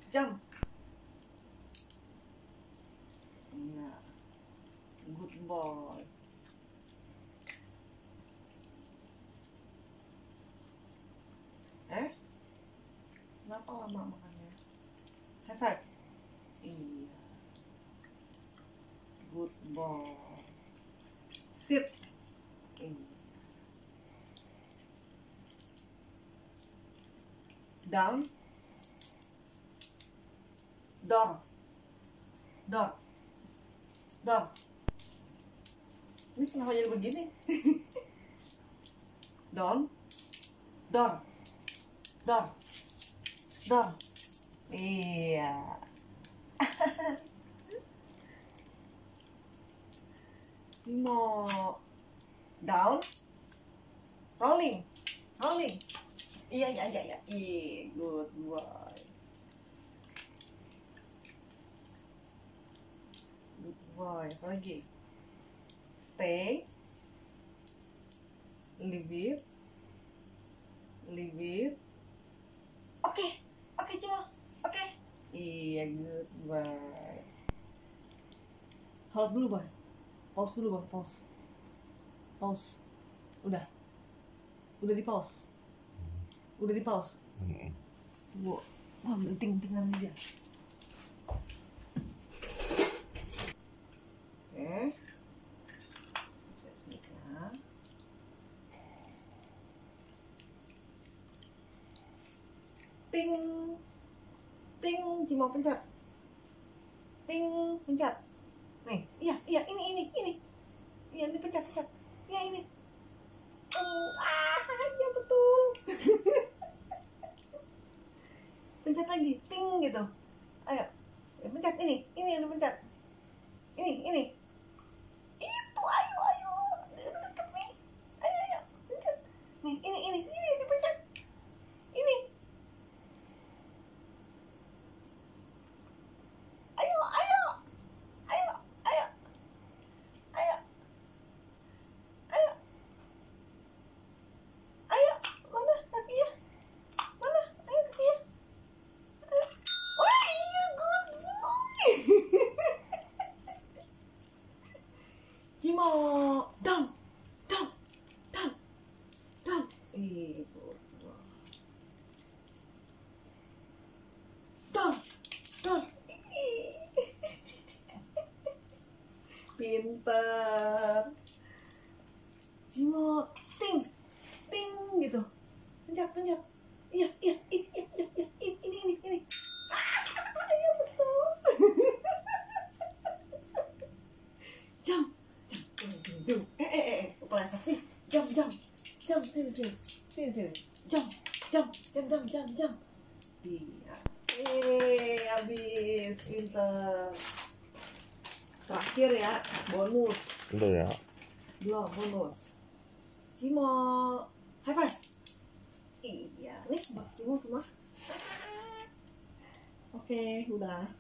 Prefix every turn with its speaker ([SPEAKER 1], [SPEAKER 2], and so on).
[SPEAKER 1] jump. Iya, good boy. Kenapa lama makannya? High five. Iya, good boy. Sit. Iya. Down. Door. Door. Door. Ini kenapa jadi begini? Down. Door. Door. Door. Iya. Timo. Down. Rolling. Rolling. Iya. Ih, good boy. Good boy. Apa lagi? Stay. Leave it. Leave it. Oke, Cimo. Oke. Iya, good boy. Hold dulu, Boy. Pause dulu, Boy. Pause. Pause. Udah di pause. Udah di pause. Gua ambil ting-tingan dia. Oke. Siap-siap. Ting. Ting, Cimo pencet. Ting, pencet. Nih, iya, ini. Iya, ini pencet. Iya, ini. Ya betul. Pencet lagi, ting gitu. Ayo, pencet ini yang pencet. Ini. Itu, ayo. Deket nih. Ayo, pencet. Nih, ini dipencet. Ini. Ayo. Mana kakinya? Ayo kakinya. Wah, iya, good boy. Cimo, down. Ih, good boy. Down. Pinter. Cimo, ting gitu. Pencet. Iya. Ini. Iya betul. Jump. Kepleset nih. Jump. Sini. Jump. Iya. Habis. Pinter. Terakhir ya, bonus.
[SPEAKER 2] Udah ya.
[SPEAKER 1] Belum, bonus. Cimo, high five. Iya, nih buat Cimo semua. Oke, udah.